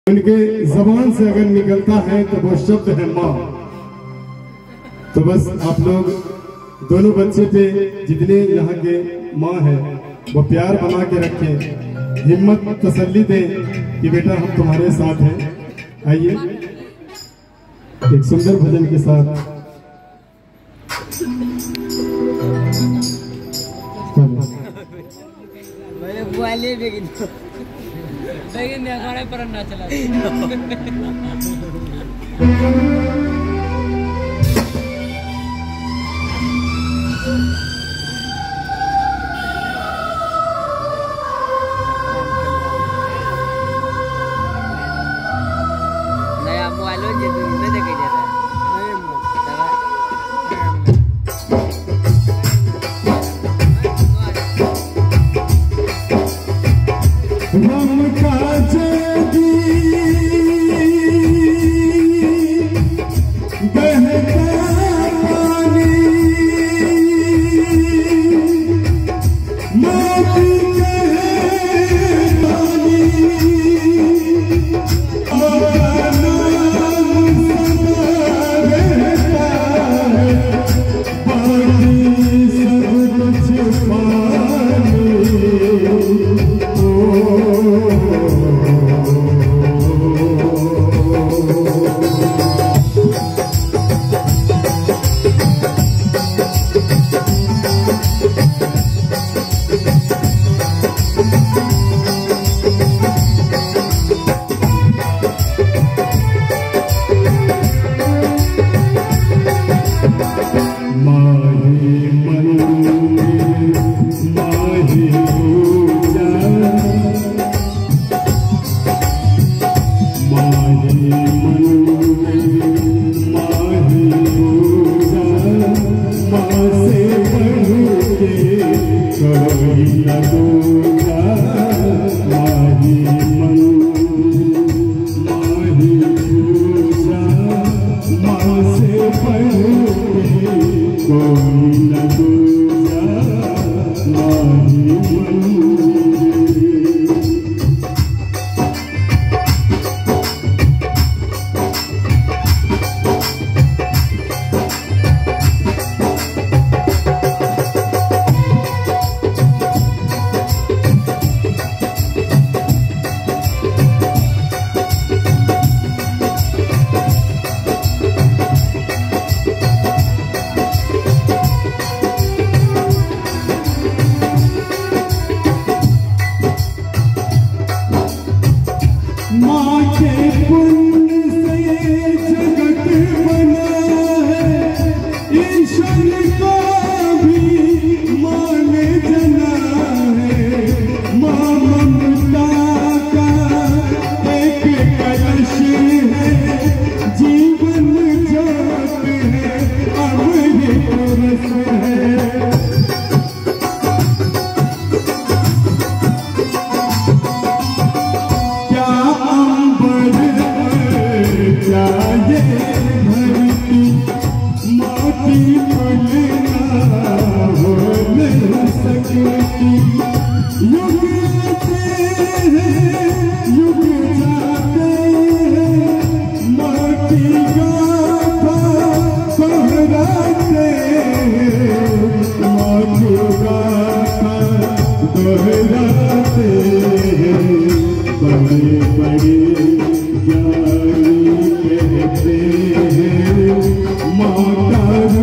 उनके जबान से अगर निकलता है तो वो शब्द है माँ। तो बस आप लोग दोनों बच्चे पे जितने यहाँ के माँ है वो प्यार बना के रखें, हिम्मत तसल्ली दें कि बेटा हम तुम्हारे साथ हैं। आइए एक सुंदर भजन के साथ पर ना चला नया मोबाइल हो जे दूर में देखे जाता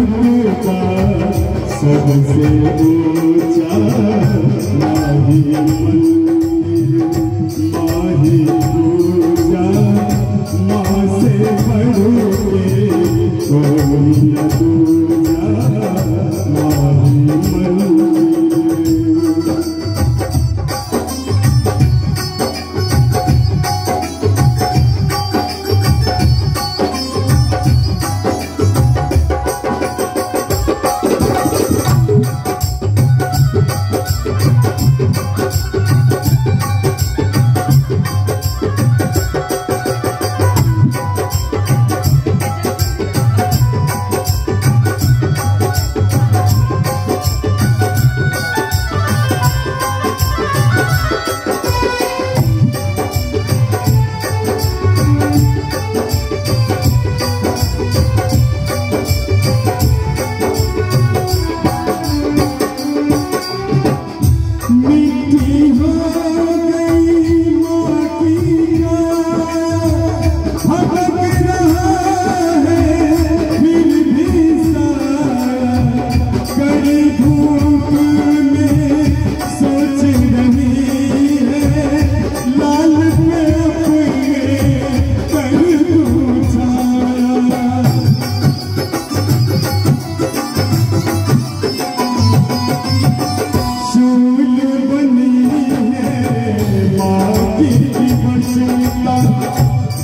सबसे ऊंचा नहीं।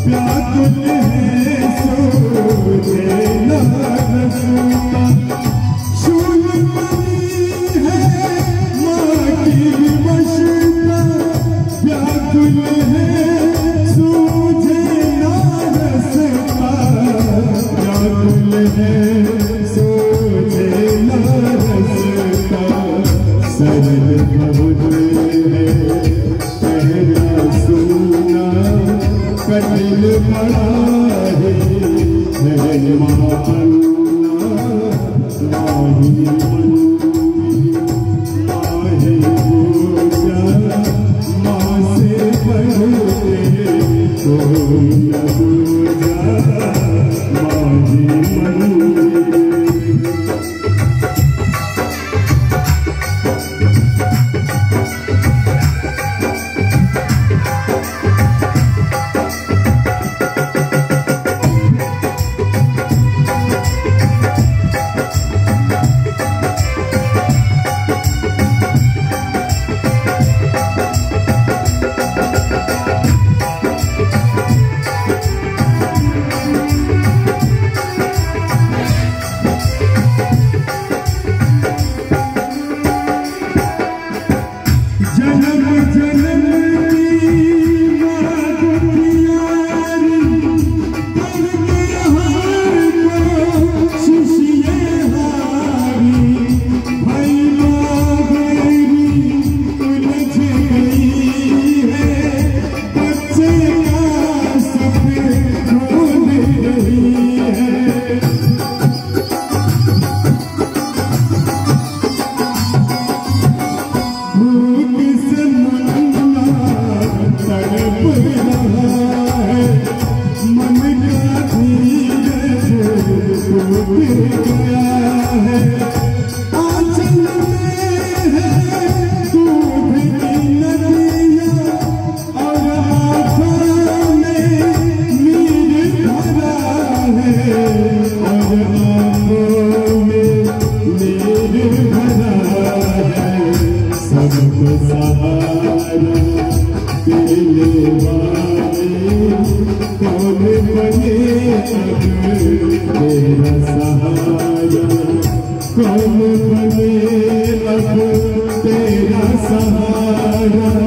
व्याकुल है सोचे न रसता, शूल बनी है माँ की विवशता, व्याकुल है सूझे न रसता, व्याकुल है सूझे न रसता, सरल बहुत है पहला सुना, कठिन बड़ा है माँ अन्ना, माही मंदी माही पूजा, माँ से बढ़ते कोई न पूजा, माही मंदी। तेरा सहारा कौन बने अब तेरा सहारा।